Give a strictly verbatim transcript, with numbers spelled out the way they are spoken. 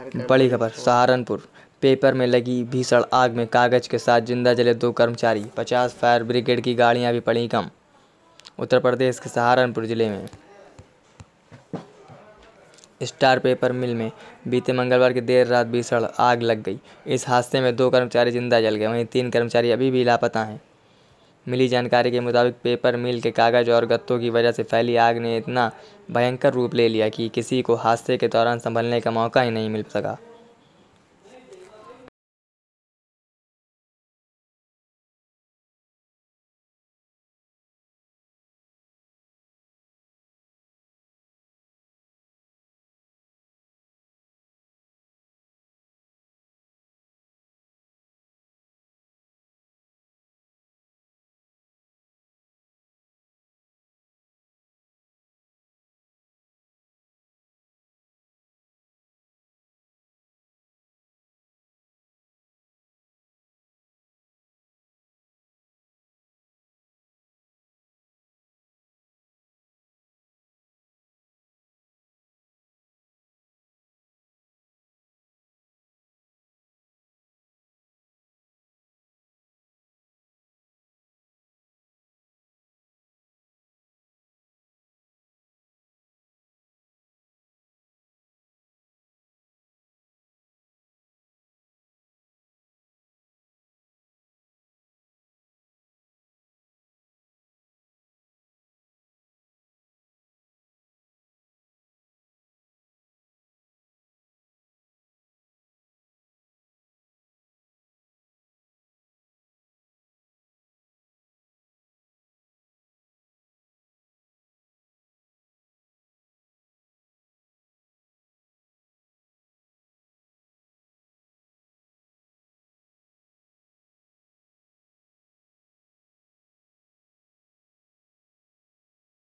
बड़ी खबर सहारनपुर, पेपर में लगी भीषण आग में कागज के साथ जिंदा जले दो कर्मचारी, पचास फायर ब्रिगेड की गाड़ियां भी पड़ी कम। उत्तर प्रदेश के सहारनपुर जिले में स्टार पेपर मिल में बीते मंगलवार की देर रात भीषण आग लग गई। इस हादसे में दो कर्मचारी जिंदा जल गए, वहीं तीन कर्मचारी अभी भी लापता हैं। मिली जानकारी के मुताबिक पेपर मिल के कागज और गत्तों की वजह से फैली आग ने इतना भयंकर रूप ले लिया कि किसी को हादसे के दौरान संभलने का मौका ही नहीं मिल सका।